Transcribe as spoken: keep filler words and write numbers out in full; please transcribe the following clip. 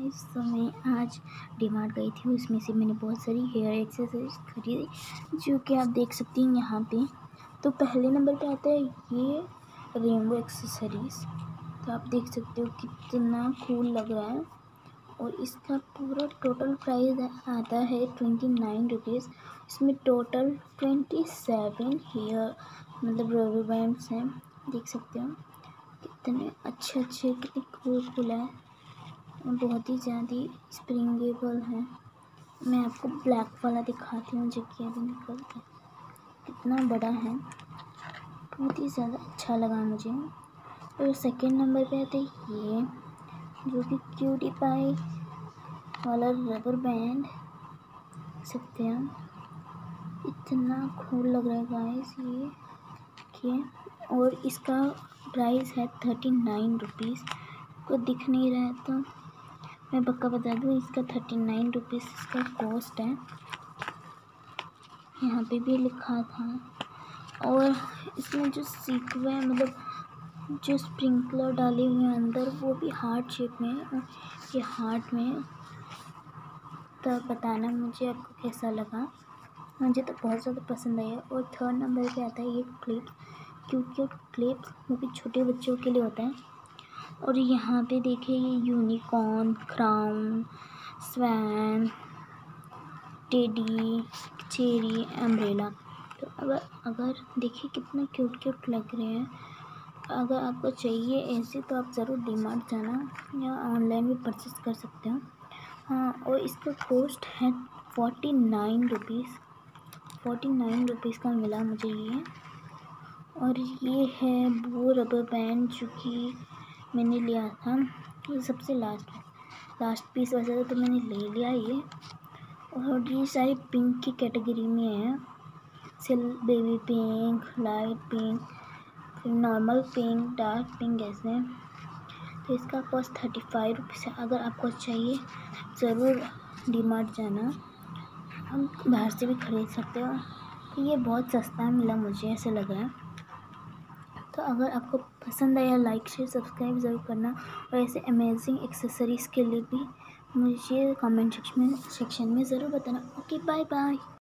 Guys, तो मैं आज डीमार्ट गई थी। उसमें से मैंने बहुत सारी हेयर एक्सेसरीज खरीदी जो कि आप देख सकती हैं यहाँ पे। तो पहले नंबर पे आता है ये रेनबो एक्सेसरीज। तो आप देख सकते हो कितना कूल लग रहा है। और इसका पूरा टोटल प्राइस आता है ट्वेंटी नाइन रुपीज़। इसमें टोटल ट्वेंटी सेवन हेयर मतलब रबर बैंड्स हैं। देख सकते हो कितने अच्छे अच्छे कितने कूल कूल है और बहुत ही ज़्यादा स्प्रिंगेबल है। मैं आपको ब्लैक वाला दिखाती हूँ जो कि अभी निकल गया। कितना बड़ा है, बहुत ही ज़्यादा अच्छा लगा मुझे। और सेकंड नंबर पे आता है ये जो कि क्यूटी पाई वाला रबर बैंड सकते हैं। इतना कूल लग रहा है गाइस ये देखिए। और इसका प्राइस है थर्टी नाइन रुपीज़। को दिख नहीं रहा है तो मैं पक्का बता दूँ, इसका थर्टी नाइन रुपीज़ इसका कॉस्ट है। यहाँ पे भी लिखा था। और इसमें जो सीक्वे मतलब जो स्प्रिंकलर डाले हुए हैं अंदर वो भी हार्ट शेप में है। ये हार्ट में तो बताना मुझे आपको कैसा लगा। मुझे तो बहुत ज़्यादा पसंद आया। और थर्ड नंबर पे आता है ये क्लिप, क्योंकि क्लिप वो भी छोटे बच्चों के लिए होता है। और यहाँ पे देखिए ये unicorn, crown, swan, teddy, cherry, umbrella. तो अगर अगर देखिए कितना क्यूट क्यूट लग रहे हैं। अगर आपको चाहिए ऐसे तो आप ज़रूर डीमार्ट जाना या ऑनलाइन भी परचेस कर सकते हो। हाँ, और इसका कॉस्ट है forty nine rupees. Forty nine rupees का मिला मुझे ये। और ये है वो रबर बैंड जो कि मैंने लिया था, ये सबसे लास्ट लास्ट पीस वैसे तो मैंने ले लिया ये। और ये सारी पिंक की कैटेगरी में है। सिल बेबी पिंक, लाइट पिंक, फिर नॉर्मल पिंक, डार्क पिंक ऐसे। तो इसका कॉस्ट थर्टी फाइव रुपीज़ है। अगर आपको चाहिए ज़रूर डीमार्ट जाना, हम बाहर से भी ख़रीद सकते हो। तो ये बहुत सस्ता मिला मुझे ऐसे लगा। तो अगर आपको पसंद आया लाइक शेयर सब्सक्राइब ज़रूर करना। और ऐसे अमेजिंग एक्सेसरीज़ के लिए भी मुझे कमेंट सेक्शन में सेक्शन में ज़रूर बताना। Okay, bye bye.